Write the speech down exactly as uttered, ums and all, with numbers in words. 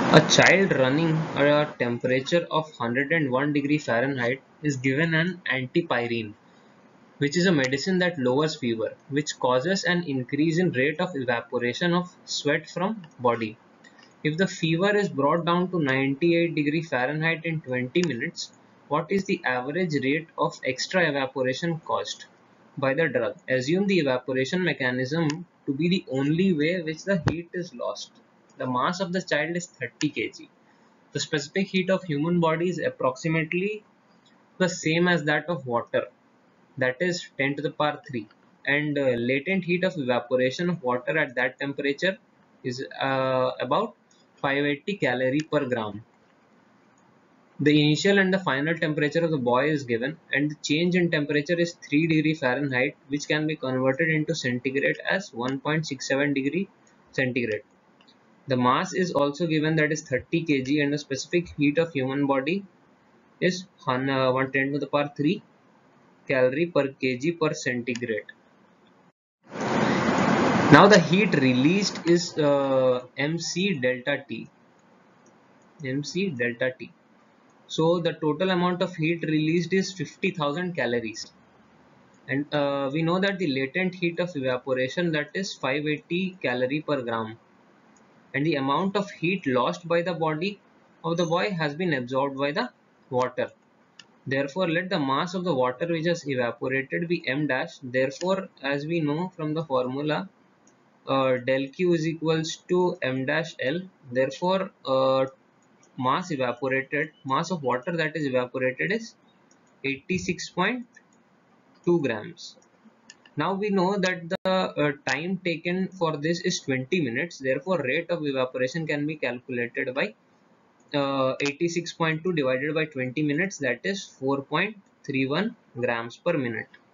A child running at a temperature of one hundred one degree Fahrenheit is given an antipyrine, which is a medicine that lowers fever, which causes an increase in rate of evaporation of sweat from body. If the fever is brought down to ninety-eight degree Fahrenheit in twenty minutes, what is the average rate of extra evaporation caused by the drug? Assume the evaporation mechanism to be the only way which the heat is lost. The mass of the child is thirty kilograms. The specific heat of human body is approximately the same as that of water, that is ten to the power three, and uh, latent heat of evaporation of water at that temperature is uh, about five hundred eighty calorie per gram. The initial and the final temperature of the boy is given, and the change in temperature is three degree Fahrenheit, which can be converted into centigrade as one point six seven degree centigrade. The mass is also given, that is thirty kilograms, and the specific heat of human body is one hundred ten to the power three calorie per kg per centigrade. Now the heat released is uh, mc delta t. mc delta t. So the total amount of heat released is fifty thousand calories. And uh, we know that the latent heat of evaporation, that is five hundred eighty calorie per gram. And the amount of heat lost by the body of the boy has been absorbed by the water. Therefore, let the mass of the water which has evaporated be m dash. Therefore, as we know from the formula, uh, del Q is equals to m dash L. Therefore, uh, mass evaporated, mass of water that is evaporated is eighty-six point two grams. Now we know that the uh, time taken for this is twenty minutes. Therefore, rate of evaporation can be calculated by uh, eighty-six point two divided by twenty minutes, that is four point three one grams per minute.